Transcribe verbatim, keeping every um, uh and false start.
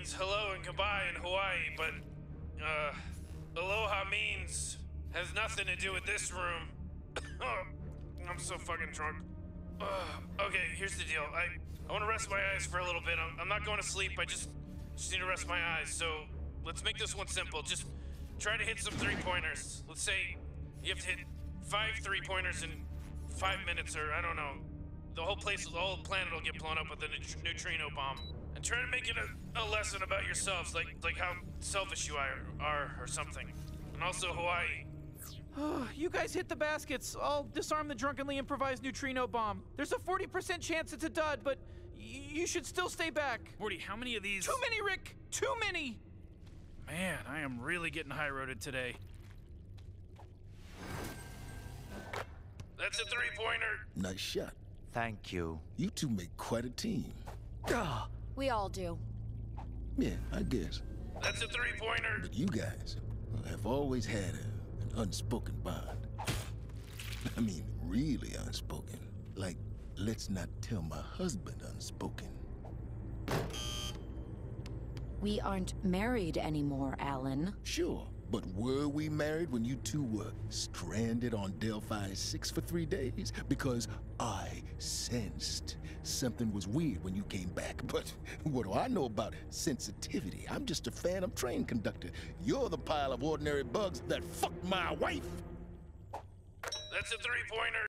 means hello and goodbye in Hawaii, but, uh, aloha means has nothing to do with this room. I'm so fucking drunk. Uh, okay, here's the deal. I, I want to rest my eyes for a little bit. I'm, I'm not going to sleep. I just, just need to rest my eyes. So let's make this one simple. Just try to hit some three-pointers. Let's say you have to hit five three-pointers in five minutes, or I don't know. The whole place, the whole planet will get blown up with a neut- neutrino bomb. And try to make it a, a lesson about yourselves, like like how selfish you are, are or something. And also Hawaii. You guys hit the baskets. I'll disarm the drunkenly improvised neutrino bomb. There's a forty percent chance it's a dud, but y you should still stay back. Morty, how many of these? Too many, Rick! Too many! Man, I am really getting high-roaded today. That's a three-pointer. Nice shot. Thank you. You two make quite a team. Ugh. We all do. Yeah, I guess. That's a three-pointer. But you guys have always had a, an unspoken bond. I mean, really unspoken. Like, let's not tell my husband unspoken. We aren't married anymore, Alan. Sure, but were we married when you two were stranded on Delphi six for three days? Because I sensed something was weird when you came back. But what do I know about sensitivity? I'm just a phantom train conductor. You're the pile of ordinary bugs that fucked my wife. That's a three-pointer.